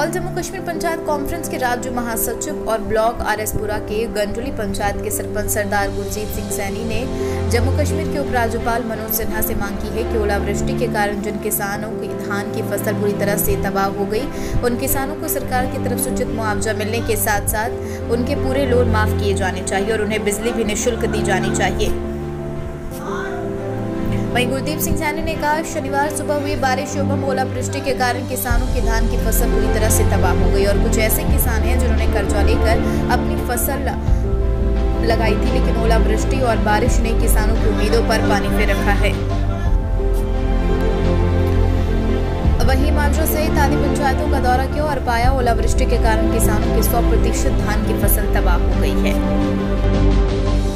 फिलहाल जम्मू कश्मीर पंचायत कॉन्फ्रेंस के राज्य महासचिव और ब्लॉक आरएसपुरा के गंडोली पंचायत के सरपंच सरदार गुरजीत सिंह सैनी ने जम्मू कश्मीर के उपराज्यपाल मनोज सिन्हा से मांग की है कि ओलावृष्टि के कारण जिन किसानों की धान की फसल पूरी तरह से तबाह हो गई, उन किसानों को सरकार की तरफ से उचित मुआवजा मिलने के साथ साथ उनके पूरे लोन माफ किए जाने चाहिए और उन्हें बिजली भी निःशुल्क दी जानी चाहिए। वहीं गुरदीप सिंह सैनी ने कहा, शनिवार सुबह हुई बारिश एवं ओलावृष्टि के कारण किसानों की धान की फसल पूरी तरह से तबाह हो गई और कुछ ऐसे किसान हैं जिन्होंने कर्जा लेकर अपनी फसल लगाई थी, लेकिन ओलावृष्टि और बारिश ने किसानों की उम्मीदों पर पानी फेर रखा है। वहीं मांझा सहित आदि पंचायतों का दौरा किया और पाया ओलावृष्टि के कारण किसानों की 100% धान की फसल तबाह हो गई है।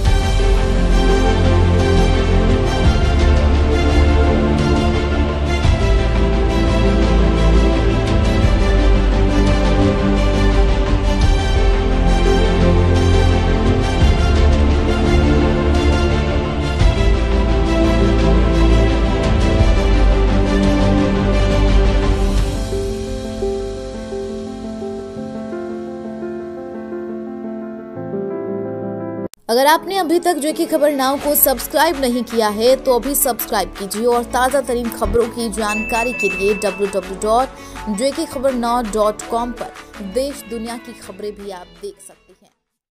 अगर आपने अभी तक जेके खबर नाउ को सब्सक्राइब नहीं किया है तो अभी सब्सक्राइब कीजिए और ताज़ा तरीन खबरों की जानकारी के लिए www.jkhabarnow.com पर देश दुनिया की खबरें भी आप देख सकते हैं।